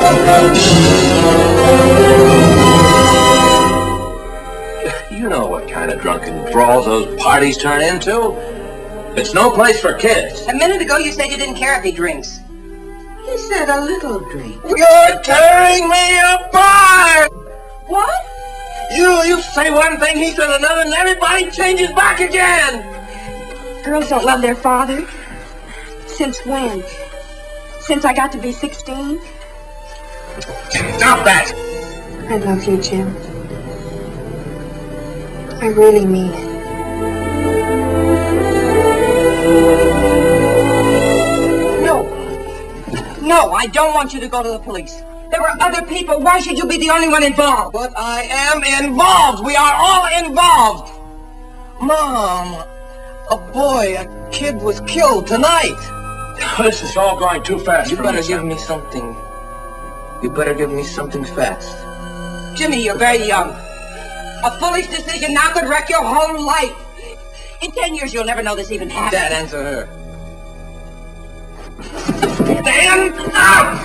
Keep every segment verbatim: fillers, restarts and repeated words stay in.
You know what kind of drunken brawls those parties turn into. It's no place for kids. A minute ago you said you didn't care if he drinks. He said a little drink. You're tearing me apart! What? You, you say one thing, he said another, and everybody changes back again! Girls don't love their father. Since when? Since I got to be sixteen? Stop that! I love you, Jim. I really mean it. No. No, I don't want you to go to the police. There were other people. Why should you be the only one involved? But I am involved! We are all involved! Mom, a boy, a kid was killed tonight. This is all going too fast. You for better me, give son. me something. You better give me something fast. Jimmy, you're very young. A foolish decision now could wreck your whole life. In ten years, you'll never know this even happened. Dad, answer her. Stand up!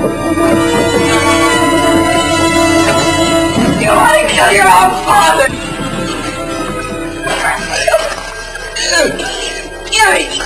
You want to kill your own father! Jimmy!